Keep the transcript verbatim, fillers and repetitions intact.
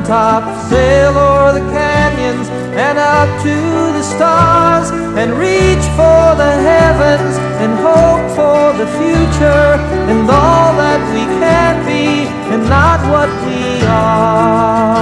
mountaintop, sail o'er the canyons and up to the stars, and reach for the heavens and hope for the future, and all that we can be and not what we are.